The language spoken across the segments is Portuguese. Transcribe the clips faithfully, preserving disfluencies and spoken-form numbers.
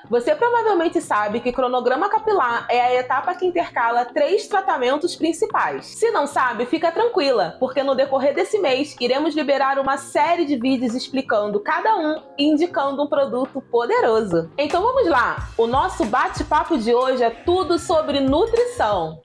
Você provavelmente sabe que cronograma capilar é a etapa que intercala três tratamentos principais. Se não sabe, fica tranquila, porque no decorrer desse mês iremos liberar uma série de vídeos explicando cada um e indicando um produto poderoso. Então vamos lá! O nosso bate-papo de hoje é tudo sobre nutrição.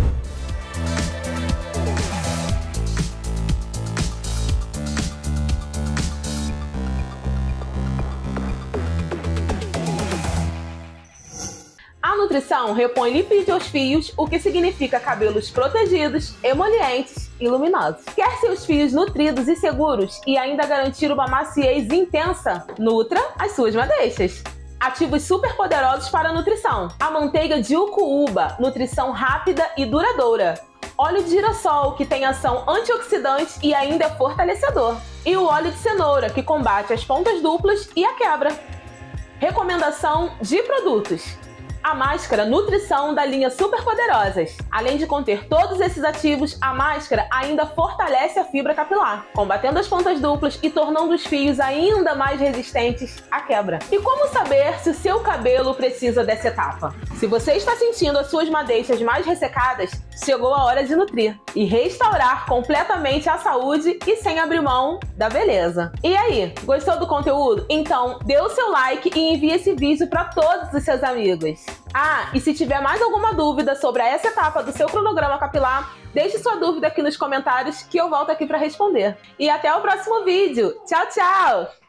A nutrição repõe lipídio aos fios, o que significa cabelos protegidos, emolientes e luminosos. Quer seus fios nutridos e seguros e ainda garantir uma maciez intensa? Nutra as suas madeixas. Ativos super poderosos para a nutrição. A manteiga de ucuúba, nutrição rápida e duradoura. Óleo de girassol, que tem ação antioxidante e ainda é fortalecedor. E o óleo de cenoura, que combate as pontas duplas e a quebra. Recomendação de produtos. A máscara Nutrição da linha Super Poderosas. Além de conter todos esses ativos, a máscara ainda fortalece a fibra capilar, combatendo as pontas duplas e tornando os fios ainda mais resistentes à quebra. E como saber se o seu cabelo precisa dessa etapa? Se você está sentindo as suas madeixas mais ressecadas, chegou a hora de nutrir e restaurar completamente a saúde e sem abrir mão da beleza. E aí, gostou do conteúdo? Então dê o seu like e envie esse vídeo para todos os seus amigos. Ah, e se tiver mais alguma dúvida sobre essa etapa do seu cronograma capilar, deixe sua dúvida aqui nos comentários que eu volto aqui para responder. E até o próximo vídeo. Tchau, tchau!